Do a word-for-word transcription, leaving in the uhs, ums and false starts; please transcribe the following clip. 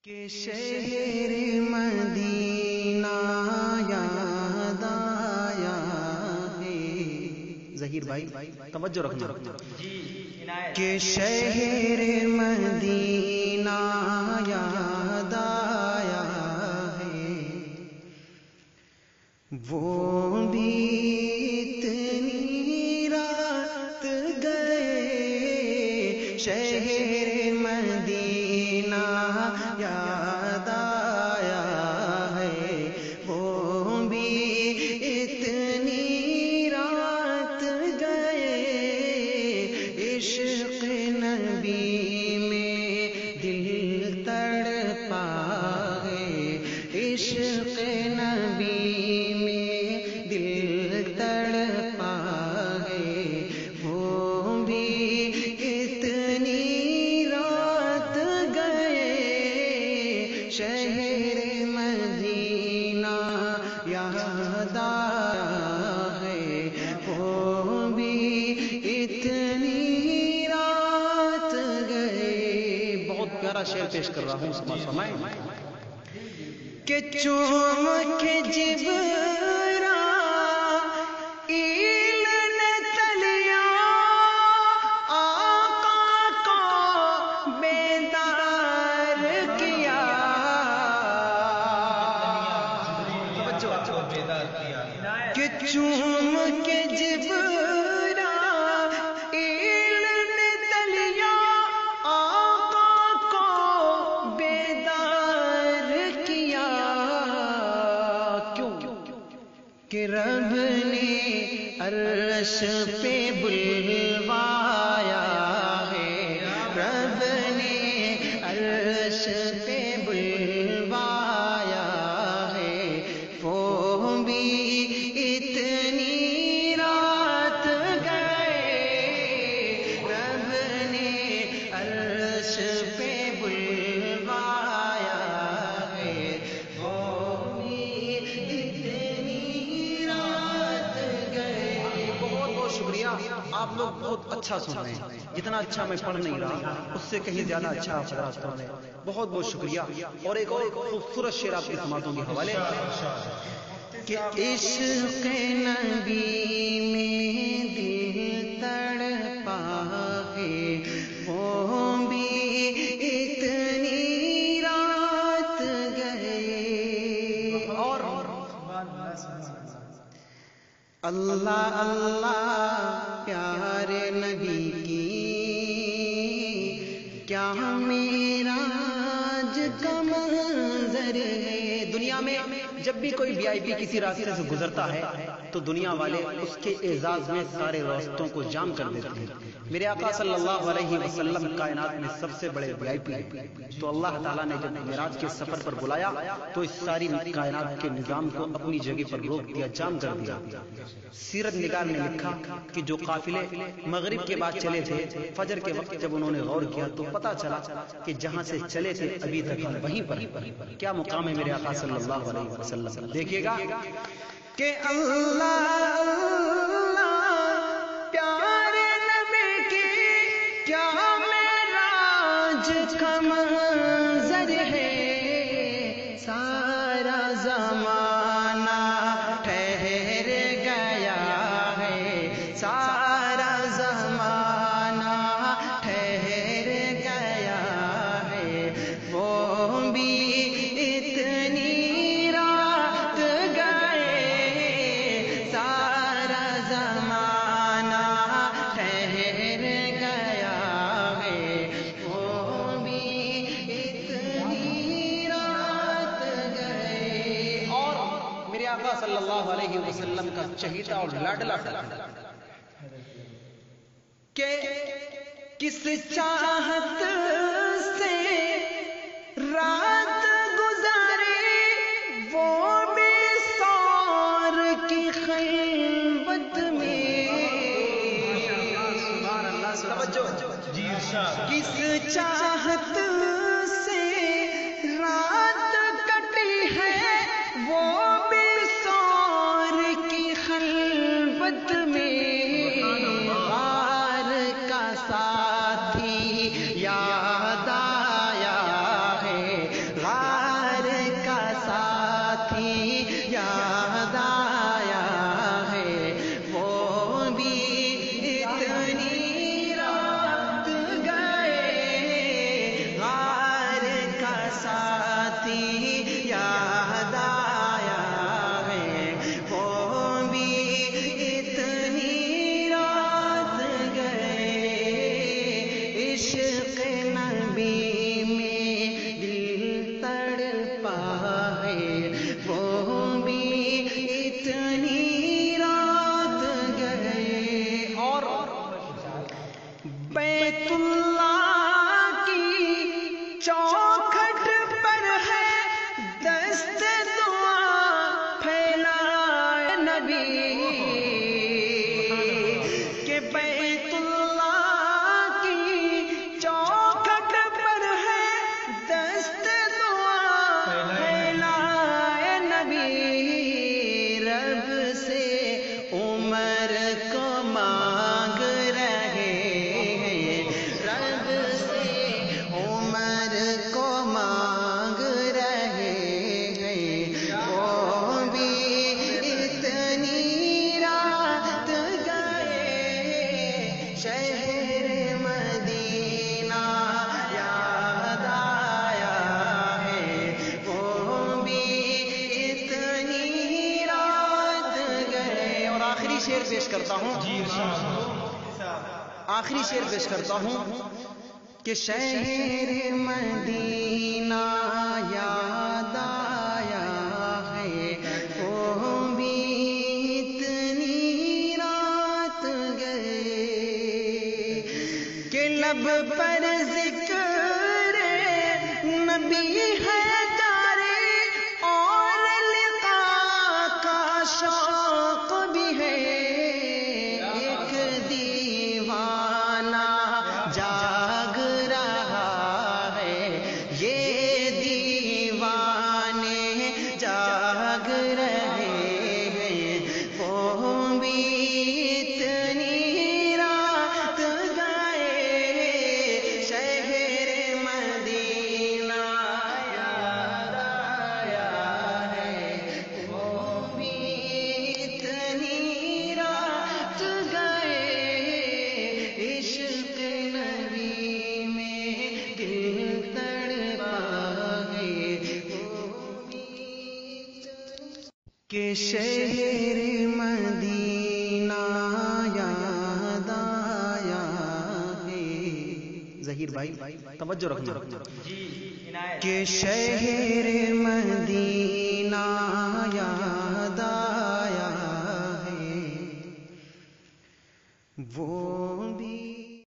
کہ شہر مدینہ یاد آیا ہے. ظہیر بھائی توجہ رکھنا. کہ شہر مدینہ یاد آیا ہے، وہ بھی اتنی رات گئے. شہر مدینہ یاد آیا ہے، وہ بھی اتنی رات گئے. عشق نبی میں دل تڑپا ہے، عشق نبی میں دل تڑپا ہے، وہ بھی اتنی رات گئے. شہر مدینہ یاد آیا ہے، وہ بھی اتنی رات گئے. بہت پیارا شعر پیش کر رہا ہوں، سما سمائیں. کہ چوم کے جبرائیل نے تلیا آقا کو بیدار کیا. کہ چوم کے جبرائیل نے تلیا آقا کو بیدار کیا. کیوں کہ رب نے عرش پہ بلوایا ہے، رب نے عرش پہ بلوایا ہے، وہ بھی اتنی رات گئے. رب نے عرش پہ بلوایا ہے، وہ بھی اتنی رات گئے. بہت بہت شکریہ. آپ لوگ بہت اچھا سن رہے ہیں. جتنا اچھا میں پڑھ نہیں رہا اس سے کہیں زیادہ اچھا آپ حضرات پڑھ رہے ہیں. بہت بہت شکریہ. اور ایک اور خوبصورت شعر آپ کی سماعتوں کے حوالے کہ عشق نبی میں دل تڑپا ہے، وہ بھی اتنی رات گئے. اور اللہ اللہ پیارے نبی کی کیا معراج کا منظر ہے. دنیا میں جب بھی کوئی وی آئی پی کسی راستے سے گزرتا ہے تو دنیا والے اس کے اعزاز میں سارے راستوں کو جام کر دیتے ہیں. میرے آقا صلی اللہ علیہ وسلم کائنات میں سب سے بڑے وی آئی پی ہیں. تو اللہ تعالیٰ نے جب معراج کے سفر پر بلایا تو اس ساری کائنات کے نظام کو اپنی جگہ پر روک دیا، جام کر دیا. سیرت نگار نے لکھا کہ جو قافلے مغرب کے بعد چلے تھے، فجر کے وقت جب انہوں نے غور کیا تو پتا چلا کہ جہاں سے چلے تھے ابھی تک ہم وہیں پر. کیا مقام ہے میرے آقا صلی اللہ علیہ وسلم. دیکھیے گا کہ اللہ اللہ پیارے نبی کی کیا معراج کا منظر ہے. سارا زمانہ ٹھہر گیا ہے، سارا زمانہ ٹھہر گیا ہے، وہ بھی اتنی رات گئے. سارا زمانہ ٹھہر گیا ہے، وہ بھی اتنی رات گئے. اور میرے آقا صلی اللہ علیہ وسلم کا چہیتا اور لاڈلا کہ کس چاہت سے رات گزارے، وہ بھی سور کی خلوت میں. کس چاہت سے رات کٹی ہے، وہ بھی سور کی خلوت میں. غار کا ساتھی یاد آیا ہے، ساتھی یاد آیا ہے، وہ بھی اتنی رات گئے، عشق نبی میں دل تڑپا ہے، وہ بھی اتنی رات گئے۔ اور بیت اللہ کی چوکھٹ پر ہے دست دعا پھیلائے نبی، کہ بیت اللہ کی چوکھٹ پر ہے دست دعا پھیلائے نبی، رب سے عمر کو مانگ رہے ہیں، رب سے عمر کو مانگ رہے ہیں، وہ بھی اتنی رات گئے، شہر مدینہ یاد آیا ہے، وہ بھی اتنی رات گئے۔ اور آخری شعر پیش کرتا ہوں، آخری شعر پیش کرتا ہوں کہ شہر مدینہ یاد آیا ہے، وہ بھی اتنی رات گئے، کہ لب پر ذکر نبی ہے جاری، اور لقاء کا شوق بھی ہے، ایک دیوانہ جاگ رہا ہے، یہ دیوانے جاگ رہے ہیں، وہ بھی اتنی رات گئے، شہر مدینہ یاد آیا ہے، وہ بھی اتنی رات گئے، عشق نبی میں دل تڑپا ہے، وہ بھی کہ شہر مدینہ یاد آیا ہے۔ ظہیر بھائی توجہ رکھنا، کہ شہر مدینہ یاد آیا ہے، وہ بھی